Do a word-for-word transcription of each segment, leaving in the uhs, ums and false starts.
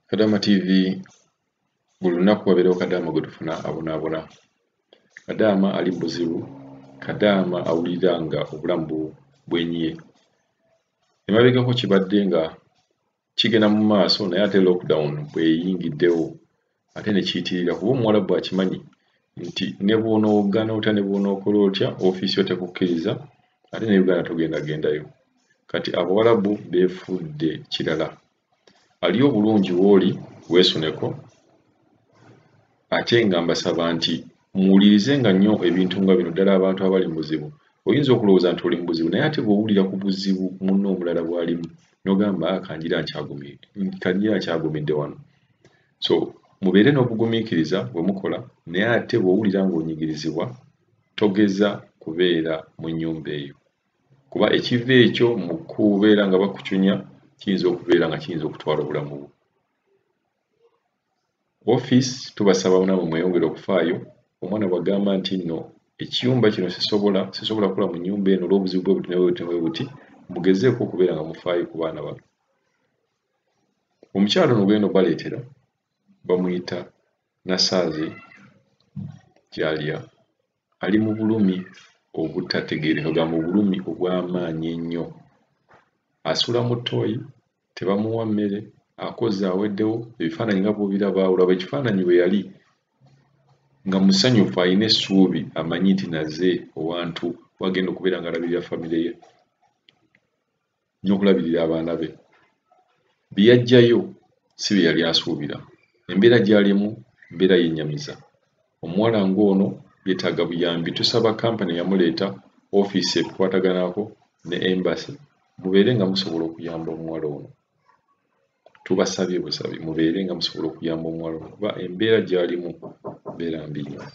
Kadama T V buli lunaku wabeerawo Kadama gwe tufuna abonaabona. Kadama ali mu buzibu, Kadama awulira nga obulamu bwenyiye. Emabegako kibadde nga kigenda mu maaso naye ate lockdown bweyingiddewo ate ne kiyitirira kuba Omuwarabu akimanyi nti ne bw'onoogana otya ne bw'onookola otya ofiisi yo tekukkiriza ate ne Uganda togenda gendayo. Kati Abawarabu beefudde kirala. Aliyo obulungi w'oli weesuneko ate nga mbasaba nti muwulirizenga nnyo ebintu nga bino ddala abantu abali mu buzibu. Oyinza okulowooza nti oli mu buzibu naye ate bw'owulira ku buzibu munno omulala bw'alimu n'ogamba kanjira nkyagumidde wano. So mubeere n'obugumiikiriza bwe mukola naye ate bw'owulira ng'onyigirizibwa togeza kubeera mu nnyumba eyo. Kuba ekiva ekyo mu kubeera nga bakucunya kiyinza okubeera nga kiyinza okutwala obulamu bwo. Ofiisi tubasaba namwe mweyongere okufaayo. Omwana bw'agamba nti nno ekiyumba kino sisobola sisobola kula mu nnyumba eno olw'obuzibu bwe buti ne bwe buti ne bwe buti, mugezeeko okubeera nga mufaayo ku baana bano. Omukyala ono gweno baleetera bamuyita Nasaazi Jaliya. Ali mu bulumi obutategeerekeka, mu bulumi obw'amaanyi ennyo. Asula mu ttooyi, tebamuwa mmere, akoze aweddewo, ebifaananyi nga bw'obiraba olaba ekifaananyi bwe yali nga musanyufu alina essuubi amanyi nti naze owantu wagenda okubeera nga alabirira famire ye n'okulabirira abaana be. Bye yaggyayo si bye yali asuubira. Embeera gy'alimu mbeera yennyamiza. Omuwala ng'ono yeetaaga buyambi. Tusaba kampani eyamuleeta, ofiisi ekwataganako ne embassy mubeere nga musobola okuyamba omuwala ono. Tubasabye busabi mubeere nga musobola okuyamba omuwala ono kuba embeera gy'alimu mbeera mbi nnyo.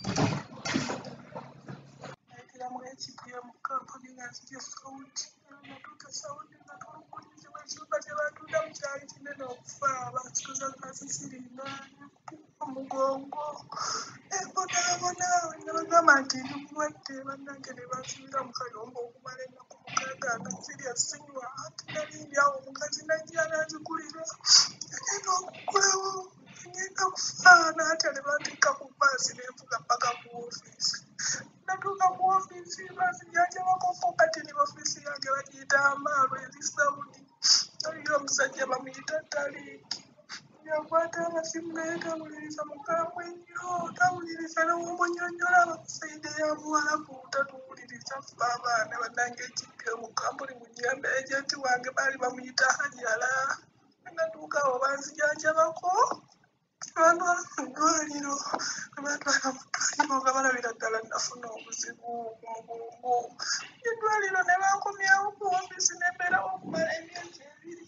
Omugongo ebonaabona nabagamba nti ndi mulwadde bannange ne bansibira mu kayumba okumala ennaku mukaaga nga zirya sinywa ate nalindi awo omukazi najja n'azigulira agenda okugulawo agenda kufaana ate ne banteeka ku bbaasi nenvuga ppaka ku ofiisi. Natuuka ku ofiisi baasi gyanjabako kati ne ofiisi yange bagiyita Amaaru eri Saudi. Aliyo omusajja bamuyita Taliiki. Yakwata amasimu naye tawuliriza mukambwe nnyo, tawuliriza n'omunyonnyola abakusayide ya Buwarabu tatuwuliriza ffe abaana bannange ekipya omukambwe muyambe ejenti wange baali bamuyita Hajala. Natuuka awo banzijanjabako bantwala mu ddwaliro ne bantwala mu ddwaliro nga balabira ddala nafuna obuzibu ku mugongo. Eddwaliro ne bankomyawo ku ofiisi ne mbeerawo okumala emyezi ebiri.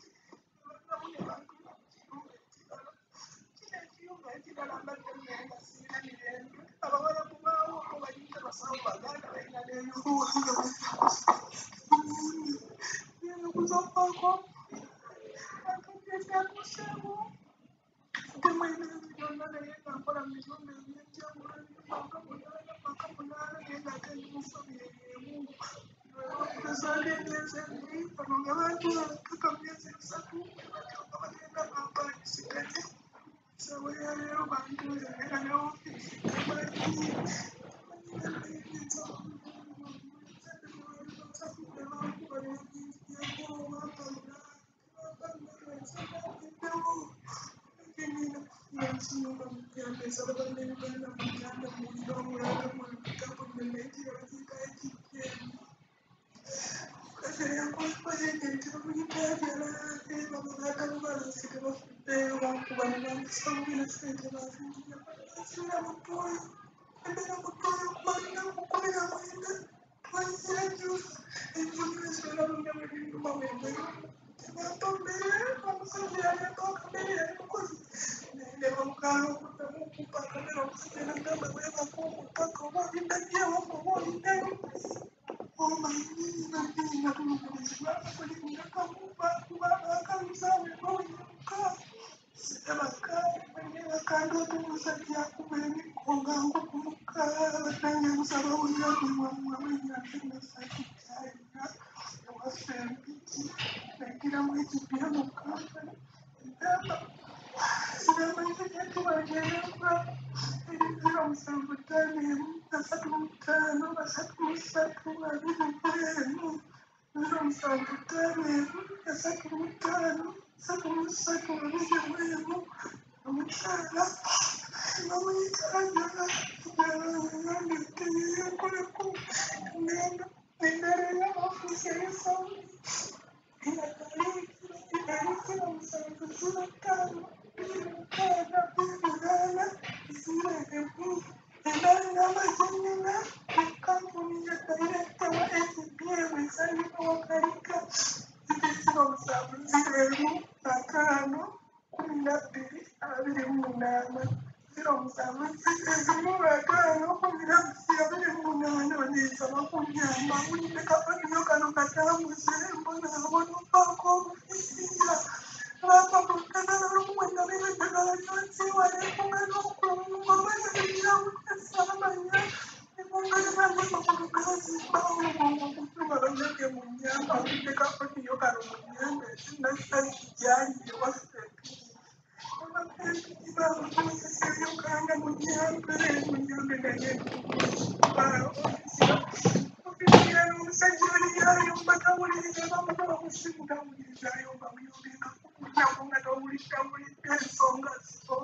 Abawarabu baawo bayita basawo baganda balina n'ebyobuwangwa okuzakwako akagezatuuseewo temwina nzi byonna naye nga nkola mu bitundu eby'enjawulo paka munaana paka munaana naye ng'ate ndi mu famire y'emu okugezaako emyezi ebiri bano nga bantuwala paka mu myezi esatu nga bagenda bampaayisiganye. Sawa ya lero bantuuza naye ne ofiisi tamanyi amazina tubagereka ebizira omusanvu ttaano emu asatu mu ttaano asatu mu ssatu abiri mu emu ziro omusanvu ttaano emu asatu mu ttaano asatu mu ssatu abiri mu emu omukyala bamuyitaaga ejala teyeyekoleko ngenda endaraya ofiisi ebisawo ebizira omusanvu ziro ttaano biri mukaaga biri munaana ziro emu endala n'amazanyina ekampuni ya dayirekita wa A G P M esangibwa Wakalika ebizira omusanvu ziro emu ataano kumi na bbiri abiri mu munaana ziro omusanvu ezimu ataano kumi na bbiri abiri mu munaana baneesaba kunnyamba wulidde kapaniyo kano katambuze mbonaabona opaako obufiira lwapa ku ddagala lukuwenda bino eddagala lyonsiwala enkunga n'okulunga omanya ebyamukasaamanya enkunga yabangeko ku lugazi bawulunga okutuma banyage mu nnyamba wulidde kapaniyo kano mu nnyamba ezinnasazi gyali ewaffe abakozesa ebyokanga mu nnyambe mu nnyambe naye ofisi omusajja aliyayo mbatawuliriza bamutoba kusimu tawulirizayo bamuyogeka kukulyako nga tawulidde ensonga zo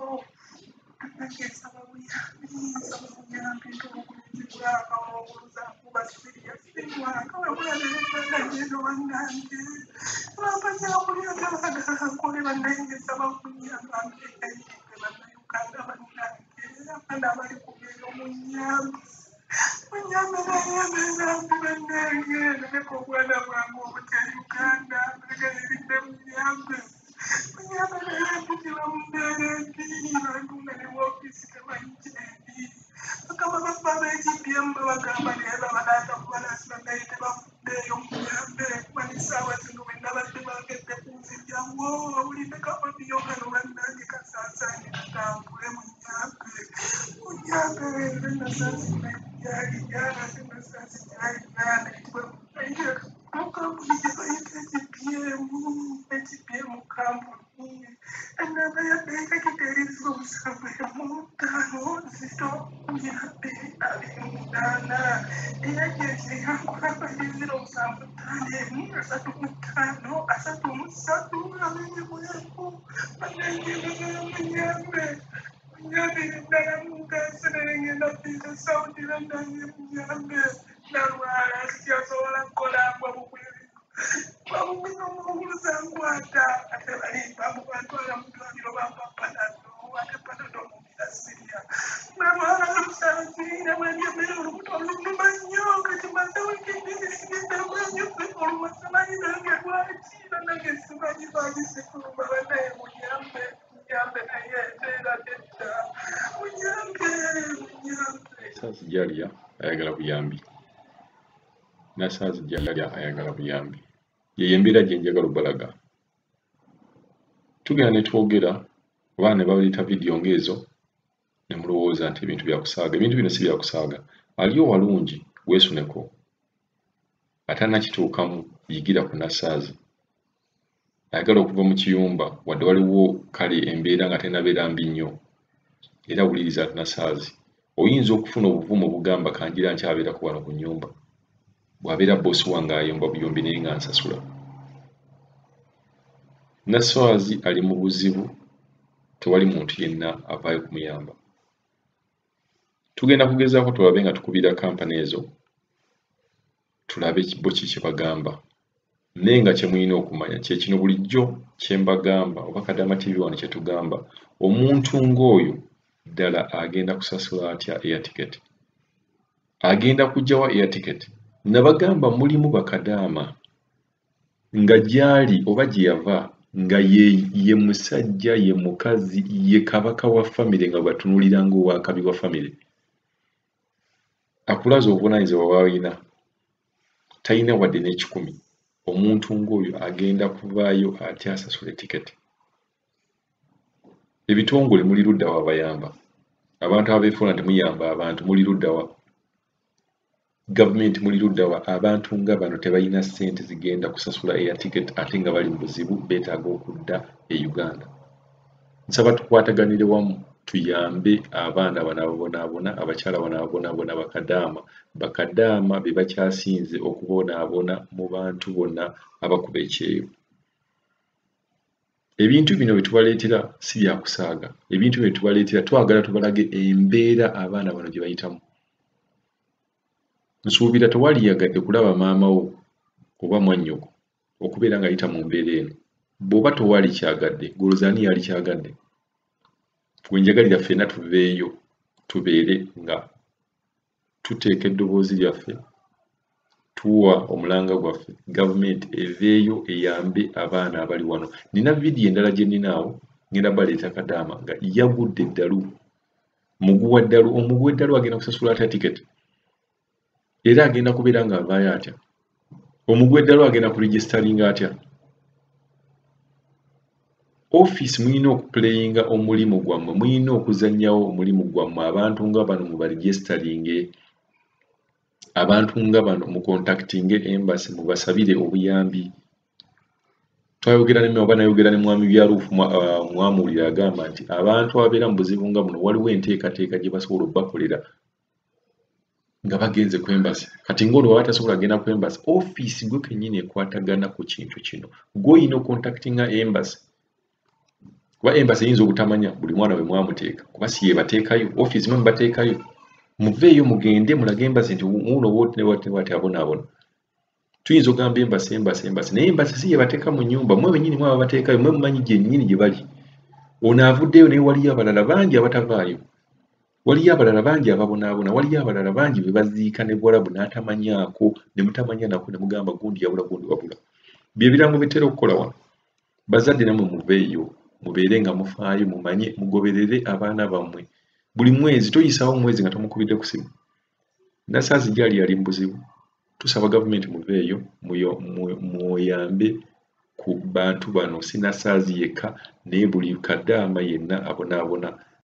nagesaba buyambi nsaba buyambi ntobukulungi bwaka omuguluza kuba siriyasirimwaka webulabeeana ngendo bannange lwapazyakulya tabagala nkole bannange nsaba kunyamba mbekayiride bannayuganda bannange abaana abali kubeera omunyambi munyambe nayembe zambi bannange naleka obwana bwange obutayuganda nagayiridde munyambe munyambe nayembe tibamubeera embi bantu nga ne woofiisi temanyi kyembi bakaba bafa ab'A G P M babagamba naye babalaata kubalasi bagaye tebavuddeeyo munyambe banisaawa zino bwenna badde bagedde kunzijjawo awulidde kapaniyo kano bannange kasaasaanye katambule munyambe munyambe nasaasina gyali gyala nasaasi gyali gyala ekibwe mukampuni gye bayita A G P M A G P M kampuni enamba ya dayirekita eriza omusanvu emu ttaano ziro nyambe abiri munaana eyagezi yankola badizira omusanvu ttaano emu asatu mu ttaano asatu mu ssatu abiri mu emu banengebezeyo munyambe munyambe eddala mungaserere ngenda fiiza sawundi bannange munyambe nalwala sikyasobola kukolangwa bubweri bamumenya omuwuluza nkwata ate bali bamubantwala mu ddwaliro bampapanado ate panado omubira sirya nalwala lusanzira bwendi emmere olubuto olunuma nnyo kati maze wikindi bisigedde amanyi olumasamanyi nange lwaki nange simanyi lwaki sikuluma bannaye munyambe munyambe naye embeera nedda munyambe munyambe Nasaazi gy'alya ayagala buyambi. Nasaazi gy'alya ayagala buyambi. Yeyo embeera gye njagala obalaga. Tugenda ne twogera oba ne baleeta vidiyo ng'ezo ne mulowooza nti ebintu bya kusaaga. Ebintu bino si bya kusaaga. Aliyo walungi weesuneko. Atannakituukamu yigira ku nasaazi. Ayagala okuva mu kiyumba wadde waliwo kale embeera nga tennabeera mbi nnyo. Era wuliriza nasaazi. Oyinza okufuna obuvumu obugamba kanjira nkyabeerako wano ku nnyumba. Bw'abeera boosi wange ayomba buyombi naye nga nsasula. Nasaazi ali mu buzibu, tewali muntu yenna avaayo kumuyamba. Tugenda kugezaako tulabe nga tukubira kampani ezo, tulabe bo ki kye bagamba. Naye nga kye mulina okumanya kye kino bulijjo kye mbagamba oba Kadaama T V wano kye tugamba, omuntu ng'oyo ddala agenda kusasula atya air ticket. Agenda kuggyawa air ticket. Nabagamba mulimu bakadaama nga gyali oba gye yava nga ye, ye musajja ye mukazi ye kabaka wa famire nga bw'atunulira ng'owakabi wa famire. Akulaza obuvunaanyizibwa bw'alina talina wadde n'ekikumi. Omuntu ng'oyo agenda kuvaayo atya asasula etiketi. Ebitongole muli ludda wa bayamba. Abantu abeefuna temuyamba abantu muli ludda wa. Gavumenti muli ludda wa. Abantu nga bano tebalina ssente zigenda kusasula air ticket ate nga bali mu buzibu beetaaga okudda e Uganda. nsaba tukwataganire wamu tuyambe abaana bano abonaabona abakyala bano abonaabona bakadaama bakadaama be bakyasinze okubonaabona mu bantu bonna abakuba ekyeyo. Ebintu bino bye tubaleetera si bya kusaaga, ebintu bino tubaleetera twagala tubalage embeera abaana bano gye bayitamu. Nsuubira tewali yagadde kulaba maama wo oba mwannyoko okubeera ng'ayita mu mbeera eno. Bw'oba tewali kyagadde golozaani yali kyagadde. Gwe njagalira ffenna tuveeyo tubeere nga tuteeka eddoboozi lyaffe tuwa omulanga gwaffe gavumenti eveeyo eyambe abaana abali wano. Nina vidiyo endala gye ninaawo ngenda baleeta Kadaama nga yagudde eddalu, muguwa ddalu, omuguwa eddalu agenda kusasula atya tiketi era agenda kubeera ng'avaayo atya, omuguwa eddalu agenda kuregisteringa atya. Office muyina okupuleyinga omulimu gwammwe, muyina okuzannyawo omulimu gwammwe. Abantu nga bano mubaregisteringe, abantu nga bano mukontaktinge embassy mubasabire obuyambi. Twayogera ne oba nayogera ne mwami Byaluufu mwamuwulira agamba nti abantu ababeera mu buzibu nga buno waliwo enteekateeka gye basobola obbakolera nga bagenze ku embassy. Kati ng'olwo baba tasobola genda ku embassy, office gwe kennyini ekwatagana ku kintu kino. Gwe oyina okontaktinga embassy. Kuba embassy eyinza obutamanya buli mwana we mwamuteeka kuba si ye bateekayo, office mwe mubateekayo. Muveeyo mugende mulage embassy nti muno bwoti ne bwoti ne bwoti abonaabona. Tuyinza ogamba embassy embassy embassy naye embassy si ye bateeka mu nnyumba, mwe bennyini mwaba bateekayo, mwe mumanyi gyennyini gye bali. Ono avuddeyo naye waliyo abalala bangi abatavaayo, waliyo abalala bangi ababonaabona, waliyo abalala bangi be baziika ne Bwarabu n'atamanyaako, ne mutamanya nako ne mugamba gundi yabula gundi wabula. Bye birango bitera okukola wano. Bazadde namwe muveeyo mubeere nga mufaayo, mumanye mugoberere abaana bammwe. Buli mwezi toyisaawo omwezi nga tomukubidde ku simu. Nasaazi gyali yali mu buzibu. Tusaba gavumenti muveeyo muyambe ku bantu bano, si Nasaazi yekka naye buli Kadaama yenna abonaabona